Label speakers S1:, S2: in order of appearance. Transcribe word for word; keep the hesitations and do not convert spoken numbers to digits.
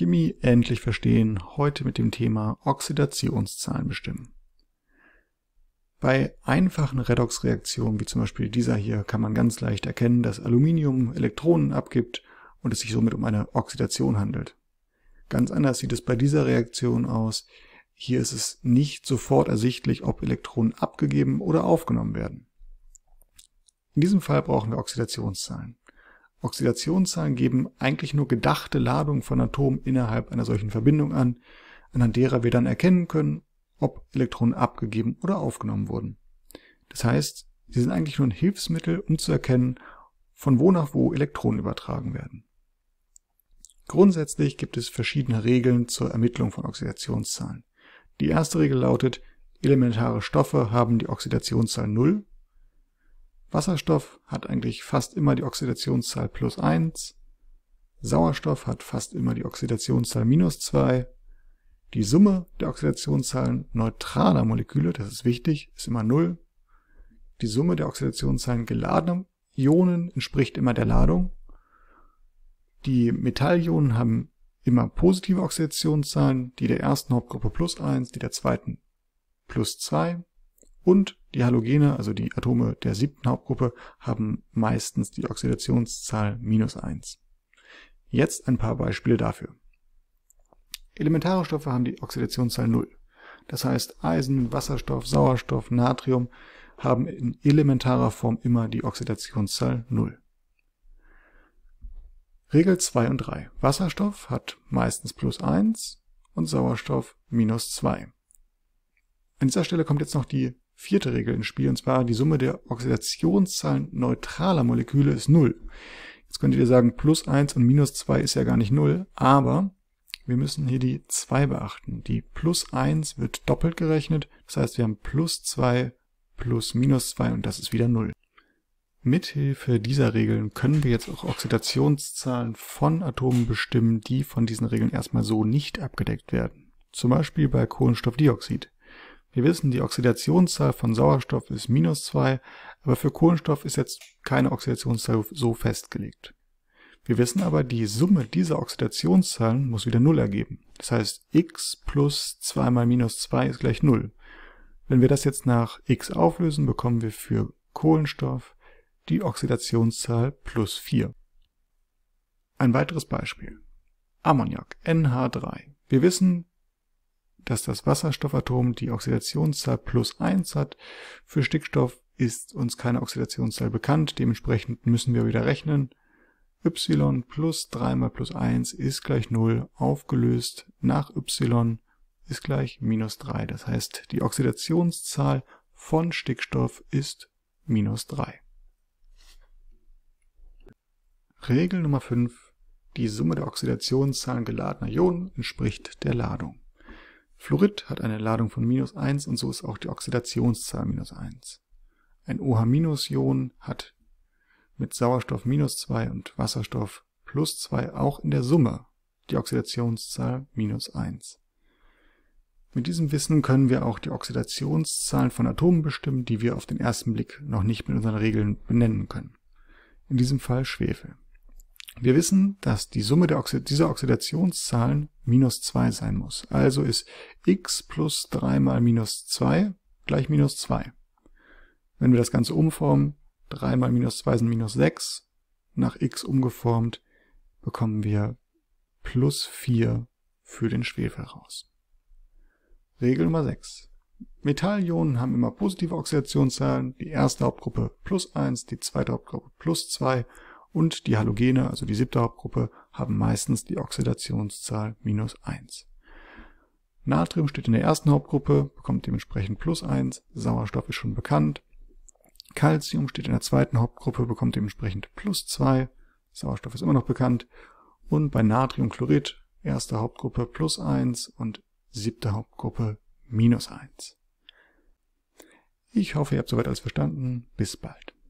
S1: Chemie endlich verstehen, heute mit dem Thema Oxidationszahlen bestimmen. Bei einfachen Redoxreaktionen, wie zum Beispiel dieser hier, kann man ganz leicht erkennen, dass Aluminium Elektronen abgibt und es sich somit um eine Oxidation handelt. Ganz anders sieht es bei dieser Reaktion aus. Hier ist es nicht sofort ersichtlich, ob Elektronen abgegeben oder aufgenommen werden. In diesem Fall brauchen wir Oxidationszahlen. Oxidationszahlen geben eigentlich nur gedachte Ladungen von Atomen innerhalb einer solchen Verbindung an, anhand derer wir dann erkennen können, ob Elektronen abgegeben oder aufgenommen wurden. Das heißt, sie sind eigentlich nur ein Hilfsmittel, um zu erkennen, von wo nach wo Elektronen übertragen werden. Grundsätzlich gibt es verschiedene Regeln zur Ermittlung von Oxidationszahlen. Die erste Regel lautet, elementare Stoffe haben die Oxidationszahl null. Wasserstoff hat eigentlich fast immer die Oxidationszahl plus eins. Sauerstoff hat fast immer die Oxidationszahl minus zwei. Die Summe der Oxidationszahlen neutraler Moleküle, das ist wichtig, ist immer null. Die Summe der Oxidationszahlen geladener Ionen entspricht immer der Ladung. Die Metallionen haben immer positive Oxidationszahlen, die der ersten Hauptgruppe plus eins, die der zweiten plus zwei. Und die Halogene, also die Atome der siebten Hauptgruppe, haben meistens die Oxidationszahl minus eins. Jetzt ein paar Beispiele dafür. Elementare Stoffe haben die Oxidationszahl null. Das heißt, Eisen, Wasserstoff, Sauerstoff, Natrium haben in elementarer Form immer die Oxidationszahl null. Regel zwei und drei. Wasserstoff hat meistens plus eins und Sauerstoff minus zwei. An dieser Stelle kommt jetzt noch die vierte Regel ins Spiel, und zwar die Summe der Oxidationszahlen neutraler Moleküle ist null. Jetzt könntet ihr sagen, plus eins und minus zwei ist ja gar nicht null, aber wir müssen hier die zwei beachten. Die plus eins wird doppelt gerechnet, das heißt, wir haben plus zwei plus minus zwei und das ist wieder null. Mithilfe dieser Regeln können wir jetzt auch Oxidationszahlen von Atomen bestimmen, die von diesen Regeln erstmal so nicht abgedeckt werden. Zum Beispiel bei Kohlenstoffdioxid. Wir wissen, die Oxidationszahl von Sauerstoff ist minus zwei, aber für Kohlenstoff ist jetzt keine Oxidationszahl so festgelegt. Wir wissen aber, die Summe dieser Oxidationszahlen muss wieder null ergeben. Das heißt, x plus zwei mal minus zwei ist gleich null. Wenn wir das jetzt nach x auflösen, bekommen wir für Kohlenstoff die Oxidationszahl plus vier. Ein weiteres Beispiel. Ammoniak, N H drei. Wir wissen, dass das Wasserstoffatom die Oxidationszahl plus eins hat. Für Stickstoff ist uns keine Oxidationszahl bekannt, dementsprechend müssen wir wieder rechnen. Y plus drei mal plus eins ist gleich null, aufgelöst nach y ist gleich minus drei. Das heißt, die Oxidationszahl von Stickstoff ist minus drei. Regel Nummer fünf. Die Summe der Oxidationszahlen geladener Ionen entspricht der Ladung. Fluorid hat eine Ladung von minus eins und so ist auch die Oxidationszahl minus eins. Ein OH-Ion hat mit Sauerstoff minus zwei und Wasserstoff plus zwei auch in der Summe die Oxidationszahl minus eins. Mit diesem Wissen können wir auch die Oxidationszahlen von Atomen bestimmen, die wir auf den ersten Blick noch nicht mit unseren Regeln benennen können. In diesem Fall Schwefel. Wir wissen, dass die Summe der Oxid- dieser Oxidationszahlen minus zwei sein muss. Also ist x plus drei mal minus zwei gleich minus zwei. Wenn wir das Ganze umformen, drei mal minus zwei sind minus sechs, nach x umgeformt, bekommen wir plus vier für den Schwefel raus. Regel Nummer sechs. Metallionen haben immer positive Oxidationszahlen, die erste Hauptgruppe plus eins, die zweite Hauptgruppe plus zwei und die Halogene, also die siebte Hauptgruppe, haben meistens die Oxidationszahl minus eins. Natrium steht in der ersten Hauptgruppe, bekommt dementsprechend plus eins, Sauerstoff ist schon bekannt. Calcium steht in der zweiten Hauptgruppe, bekommt dementsprechend plus zwei, Sauerstoff ist immer noch bekannt. Und bei Natriumchlorid, erste Hauptgruppe plus eins und siebte Hauptgruppe minus eins. Ich hoffe, ihr habt soweit alles verstanden. Bis bald.